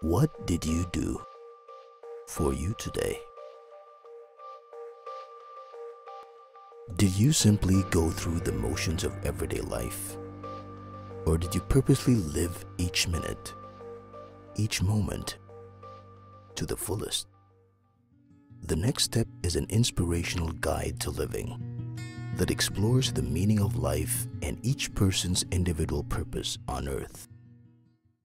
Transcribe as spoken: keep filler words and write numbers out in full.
What did you do for you today? Did you simply go through the motions of everyday life? Or did you purposely live each minute, each moment, to the fullest? The next step is an inspirational guide to living that explores the meaning of life and each person's individual purpose on earth.